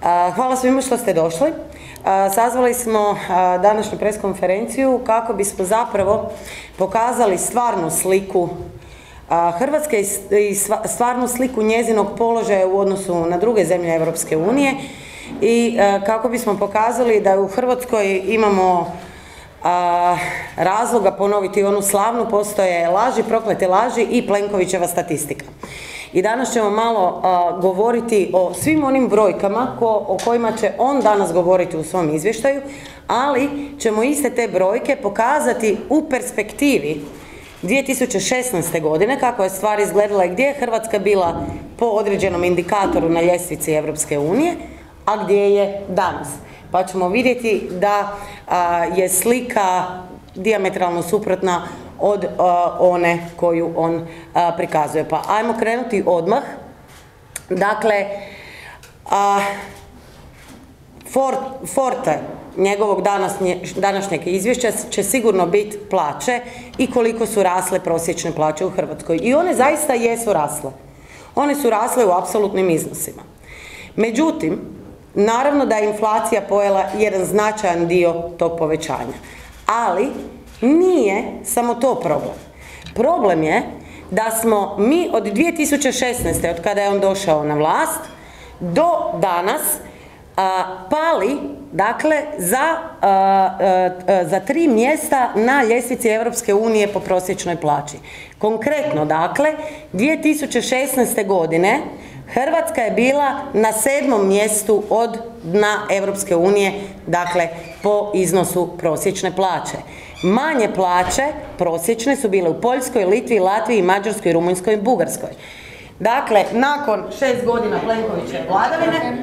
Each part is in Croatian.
Hvala svima što ste došli. Sazvali smo današnju preskonferenciju kako bismo zapravo pokazali stvarnu sliku Hrvatske i stvarnu sliku njezinog položaja u odnosu na druge zemlje Europske unije i kako bismo pokazali da u Hrvatskoj imamo razloga ponoviti onu slavnu, postoje laži, proklete laži i Plenkovićeva statistika. I danas ćemo malo govoriti o svim onim brojkama o kojima će on danas govoriti u svom izvještaju, ali ćemo iste te brojke pokazati u perspektivi 2016. godine, kako je stvar izgledala i gdje je Hrvatska bila po određenom indikatoru na ljestvici Europske unije, a gdje je danas. Pa ćemo vidjeti da je slika dijametralno suprotna od one koju on prikazuje. Pa ajmo krenuti odmah. Dakle, forte njegovog današnjeg izvješća će sigurno biti plaće i koliko su rasle prosječne plaće u Hrvatskoj. I one zaista jesu rasle. One su rasle u apsolutnim iznosima. Međutim, naravno da je inflacija pojela jedan značajan dio tog povećanja. Ali nije samo to problem. Problem je da smo mi od 2016. od kada je on došao na vlast do danas pali, dakle, za 3 mjesta na ljestvici Europske unije po prosječnoj plaći. Konkretno, dakle, 2016. godine Hrvatska je bila na 7. mjestu od dna Europske unije, dakle, po iznosu prosječne plaće. Manje plaće prosječne su bile u Poljskoj, Litvi, Latviji, Mađarskoj, Rumunjskoj i Bugarskoj. Dakle, nakon 6 godina Plenkovićeve vladavine,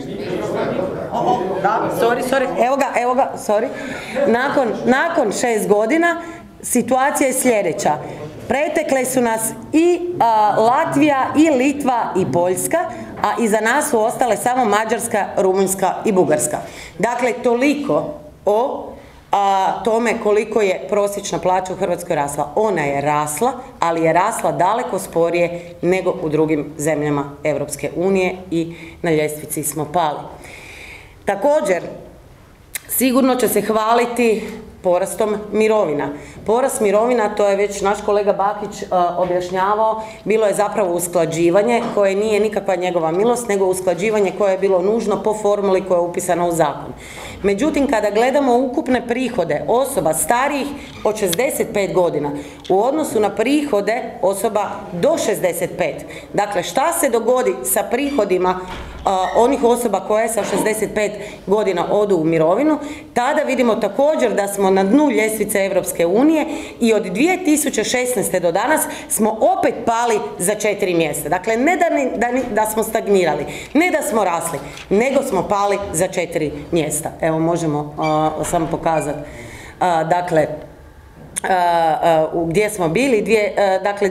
nakon 6 godina situacija je sljedeća. Pretekle su nas i Latvija, i Litva, i Poljska, a iza nas su ostale samo Mađarska, Rumunjska i Bugarska. Dakle, toliko o tome koliko je prosječna plaća u Hrvatskoj rasla. Ona je rasla, ali je rasla daleko sporije nego u drugim zemljama Europske unije i na ljestvici smo pali. Također, sigurno će se hvaliti porastom mirovina. Porast mirovina, to je već naš kolega Bakić objašnjavao, bilo je zapravo usklađivanje koje nije nikakva njegova milost, nego usklađivanje koje je bilo nužno po formuli koja je upisana u zakon. Međutim, kada gledamo ukupne prihode osoba starijih od 65 godina u odnosu na prihode osoba do 65, dakle, šta se dogodi sa prihodima onih osoba koje sa 65 godina odu u mirovinu, tada vidimo također da smo na dnu ljestvice Europske unije i od 2016. do danas smo opet pali za 4 mjesta. Dakle, ne da smo stagnirali, ne da smo rasli, nego smo pali za 4 mjesta. Evo, možemo samo pokazati. Dakle, gdje smo bili, dakle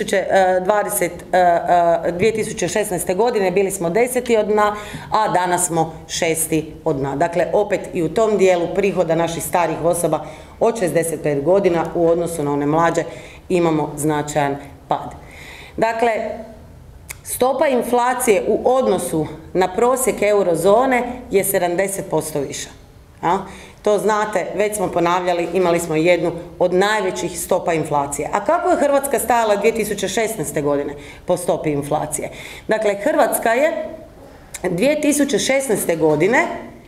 2016. godine bili smo 10. od dna, a danas smo 6. od dna. Dakle, opet i u tom dijelu prihoda naših starijih osoba od 65 godina u odnosu na one mlađe imamo značajan pad. Dakle, stopa inflacije u odnosu na prosjek eurozone je 70% viša. To znate, već smo ponavljali, imali smo jednu od najvećih stopa inflacije. A kako je Hrvatska stajala 2016. godine po stopi inflacije? Dakle, Hrvatska je 2016. godine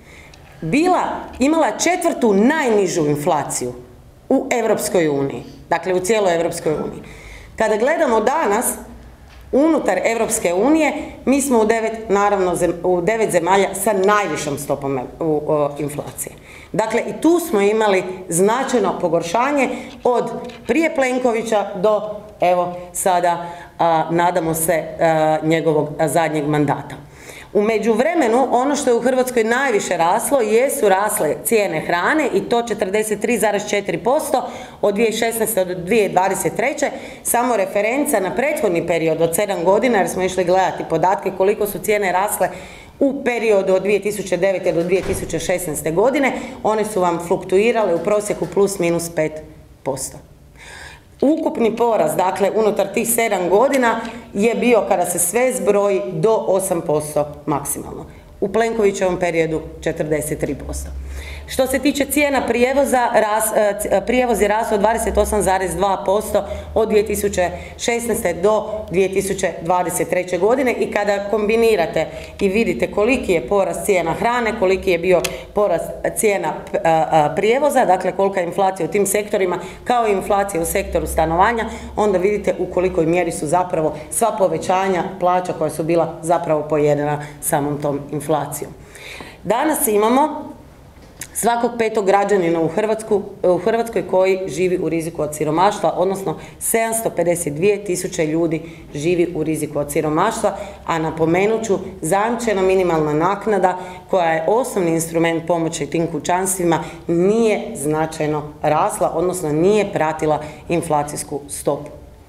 imala 4. najnižu inflaciju u Europskoj uniji. Dakle, u cijeloj Europskoj uniji. Kada gledamo danas, unutar Europske unije, mi smo u 9 zemalja sa najvišom stopom inflacije. Dakle, i tu smo imali značajno pogoršanje od prije Plenkovića do, evo, sada, nadamo se, njegovog zadnjeg mandata. U međuvremenu, ono što je u Hrvatskoj najviše raslo, jesu rasle cijene hrane i to 43,4% od 2016. do 2023. Samo referenca na prethodni period od 7 godina, jer smo išli gledati podatke koliko su cijene rasle u periodu od 2009. do 2016. godine, one su vam fluktuirale u prosjeku plus minus 5%. Ukupni porast, dakle, unutar tih 7 godina je bio, kada se sve zbroji, do 8% maksimalno. u Plenkovićevom periodu 43%. Što se tiče cijena prijevoza, prijevoz je rastao 28,2% od 2016. do 2023. godine i kada kombinirate i vidite koliki je porast cijena hrane, koliki je bio porast cijena prijevoza, dakle kolika je inflacija u tim sektorima, kao i inflacija u sektoru stanovanja, onda vidite u kolikoj mjeri su zapravo sva povećanja plaća koja su bila zapravo pojedena samom tom inflacijom. Danas imamo svakog 5. građanina u Hrvatskoj koji živi u riziku od siromaštva, odnosno 752.000 ljudi živi u riziku od siromaštva, a napomenut ću, zajamčena minimalna naknada koja je osnovni instrument pomoći tim kućanstvima nije značajno rasla, odnosno nije pratila inflacijsku stopu.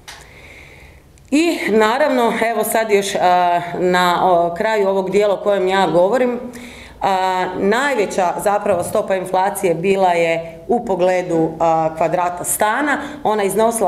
I naravno, evo sad još na kraju ovog dijela o kojem ja govorim, najveća zapravo stopa inflacije bila je u pogledu kvadrata stana, ona iznosila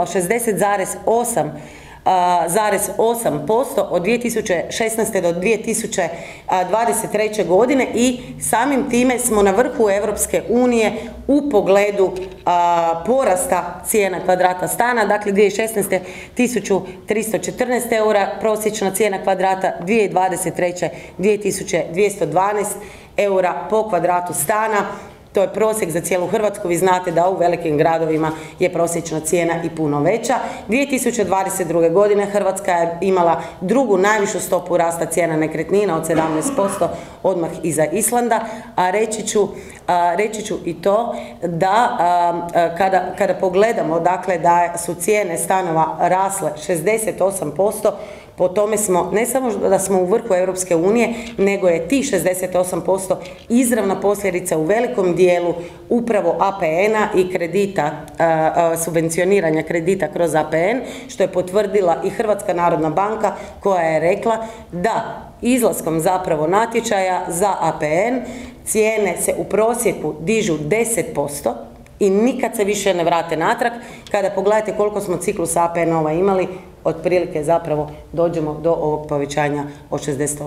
60,8% od 2016. do 2023. godine i samim time smo na vrhu Europske unije u pogledu porasta cijena kvadrata stana. Dakle, 2016. 1314 eura, prosječna cijena kvadrata, 2023. 2212 eura po kvadratu stana. To je prosjek za cijelu Hrvatsku, vi znate da u velikim gradovima je prosječna cijena i puno veća. 2022. godine Hrvatska je imala drugu najvišu stopu rasta cijena nekretnina od 17%, odmah iza Islanda, a reći ću i to da kada pogledamo, dakle, da su cijene stanova rasle 68%, po tome smo, ne samo da smo u vrhu Europske unije, nego je tih 68% izravna posljedica u velikom dijelu upravo APN-a i kredita, subvencioniranja kredita kroz APN, što je potvrdila i Hrvatska narodna banka koja je rekla da izlaskom zapravo natječaja za APN cijene se u prosjeku dižu 10%, i nikad se više ne vrate natrag. Kada pogledate koliko smo ciklusa APN-ova imali, otprilike zapravo dođemo do ovog povećanja od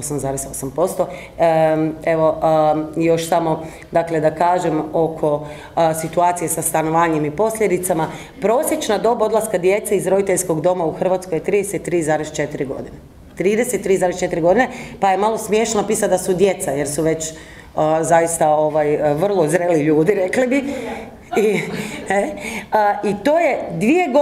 68,8%. Evo, još samo, dakle, da kažem oko situacije sa stanovanjem i posljedicama. Prosječna dob odlaska djece iz roditeljskog doma u Hrvatskoj je 33,4 godine. 33,4 godine, pa je malo smiješno pisati da su djeca, jer su već zaista vrlo zreli ljudi, rekli bi. I to je 2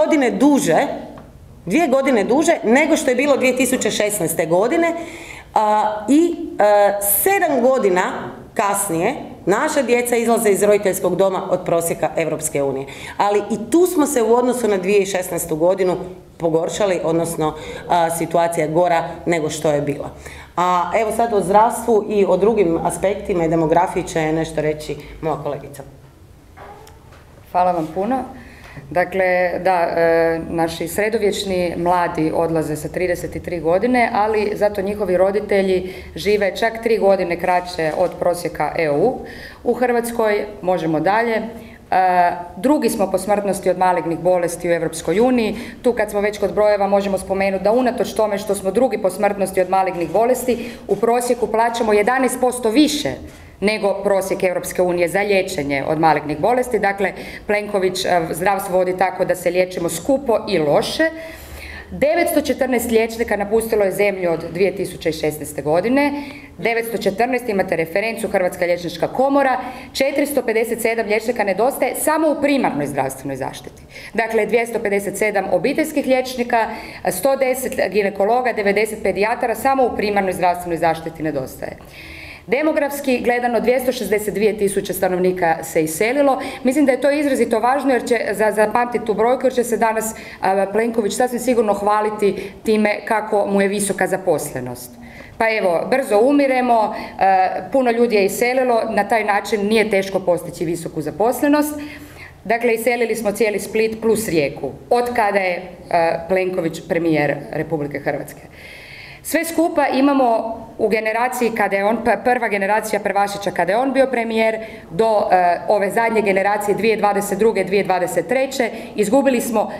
godine duže nego što je bilo 2016. godine i 7 godina kasnije naša djeca izlaze iz roditeljskog doma od prosjeka Europske unije. Ali i tu smo se u odnosu na 2016. godinu pogoršali, odnosno situacija je gora nego što je bila. A evo sad o zdravstvu i o drugim aspektima i demografiji će nešto reći moja kolegica. Hvala vam puno. Dakle, da, naši sredovječni mladi odlaze sa 33 godine, ali zato njihovi roditelji žive čak 3 godine kraće od prosjeka EU. U Hrvatskoj možemo dalje. Drugi smo po smrtnosti od malignih bolesti u Europskoj uniji. Tu kad smo već kod brojeva možemo spomenuti da unatoč tome što smo drugi po smrtnosti od malignih bolesti, u prosjeku plaćamo 11% više nego prosjek Europske unije za liječenje od malignih bolesti. Dakle, Plenković zdravstvo vodi tako da se liječimo skupo i loše. 914 liječnika napustilo je zemlju od 2016. godine, 914, imate referencu Hrvatska liječnička komora, 457 liječnika nedostaje samo u primarnoj zdravstvenoj zaštiti. Dakle, 257 obiteljskih liječnika, 110 ginekologa, 90 pedijatara, samo u primarnoj zdravstvenoj zaštiti nedostaje. Demografski gledano 262.000 stanovnika se iselilo. Mislim da je to izrazito važno jer će zapamtiti tu brojku jer će se danas Plenković sasvim sigurno hvaliti time kako mu je visoka zaposlenost. Pa evo, brzo umiremo, puno ljudi je iselilo, na taj način nije teško postići visoku zaposlenost. Dakle, iselili smo cijeli Split plus Rijeku, od kada je Plenković premijer Republike Hrvatske. Sve skupa imamo u generaciji kada je on, prva generacija prvašića kada je on bio premijer, do ove zadnje generacije 2022. 2023. izgubili smo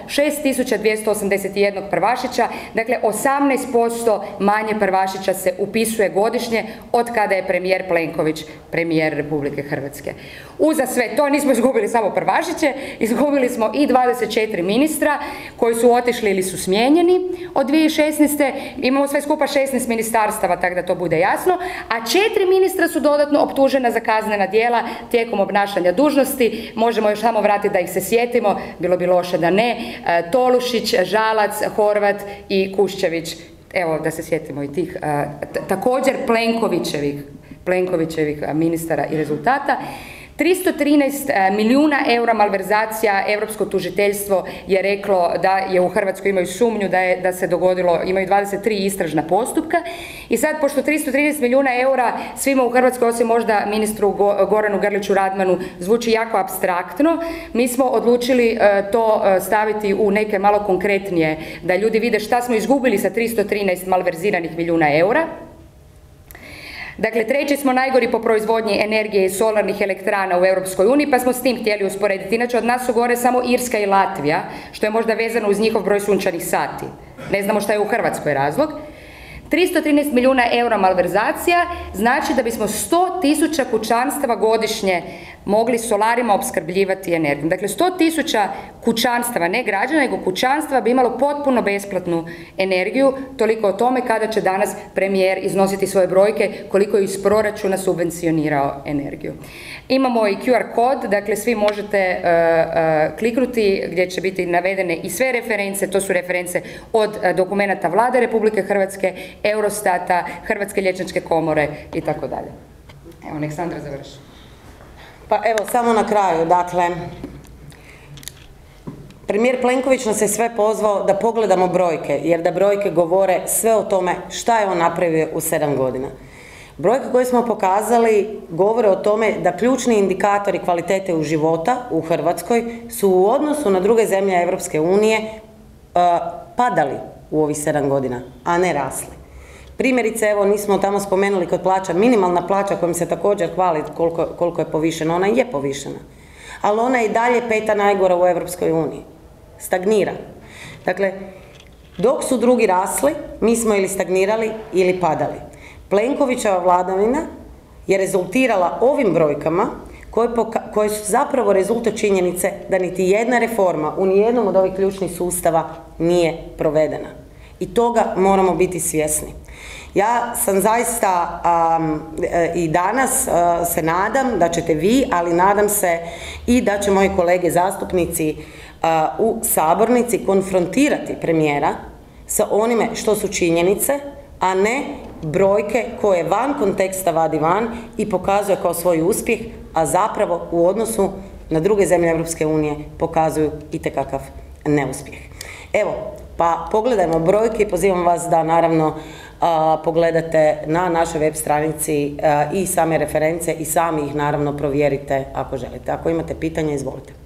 6281 prvašića, dakle 18% manje prvašića se upisuje godišnje od kada je premijer Plenković premijer Republike Hrvatske. Uza sve to nismo izgubili samo prvašiće, izgubili smo i 24 ministra koji su otišli ili su smijenjeni od 2016. Imamo sve skupa 16 ministarstava, tako da to bude jasno, a 4 ministra su dodatno optužena za kaznena djela tijekom obnašanja dužnosti. Možemo još samo vratiti da ih se sjetimo, bilo bi loše da ne. Tolušić, Žalac, Horvat i Kuščević. Evo da se sjetimo i tih također Plenkovićevih ministara i rezultata. 313 milijuna eura malverzacija. Europsko tužiteljstvo je reklo da je u Hrvatskoj imaju sumnju da se dogodilo, imaju 23 istražna postupka. I sad, pošto 313 milijuna eura svima u Hrvatskoj, osim možda ministru Goranu Grliću Radmanu, zvuči jako apstraktno, mi smo odlučili to staviti u neke malo konkretnije, da ljudi vide šta smo izgubili sa 313 malverziranih milijuna eura. Dakle, treći smo najgori po proizvodnji energije iz solarnih elektrana u Europskoj uniji, pa smo s tim htjeli usporediti. Inače, od nas su gore samo Irska i Latvija, što je možda vezano uz njihov broj sunčanih sati. Ne znamo šta je u Hrvatskoj razlog. 313 milijuna eura malverzacija znači da bismo 100.000 kućanstava godišnje mogli solarima opskrbljivati energijom. Dakle, 100.000 kućanstava, ne građana, nego kućanstva bi imalo potpuno besplatnu energiju. Toliko o tome kada će danas premijer iznositi svoje brojke, koliko je iz proračuna subvencionirao energiju. Imamo i QR kod, dakle svi možete kliknuti gdje će biti navedene i sve reference, to su reference od dokumenata Vlade Republike Hrvatske, Eurostata, Hrvatske liječničke komore i tako dalje. Evo, nek Sandra završi. Pa evo, samo na kraju, dakle, premijer Plenković nas je sve pozvao da pogledamo brojke, jer da brojke govore sve o tome šta je on napravio u 7 godina. Brojke koje smo pokazali govore o tome da ključni indikatori kvalitete u života u Hrvatskoj su u odnosu na druge zemlje Europske unije padali u ovih 7 godina, a ne rasli. Primjerice, evo, nismo tamo spomenuli kod plaća, minimalna plaća kojom se također hvali koliko je povišena, ona je povišena, ali ona je i dalje 5. najgora u Europskoj uniji. Stagnira. Dakle, dok su drugi rasli, mi smo ili stagnirali ili padali. Plenkovićeva vladavina je rezultirala ovim brojkama koje su zapravo rezultat činjenice da niti jedna reforma u nijednom od ovih ključnih sustava nije provedena. I toga moramo biti svjesni. Ja sam zaista i danas se nadam da ćete vi, ali nadam se i da će moji kolege zastupnici u sabornici konfrontirati premijera sa onime što su činjenice, a ne brojke koje van konteksta vadi van i pokazuje kao svoj uspjeh, a zapravo u odnosu na druge zemlje Europske unije pokazuju itekakav neuspjeh. Evo, pa pogledajmo brojke i pozivam vas da naravno pogledate na našoj web stranici i same reference i sami ih naravno provjerite ako želite. Ako imate pitanja, izvolite.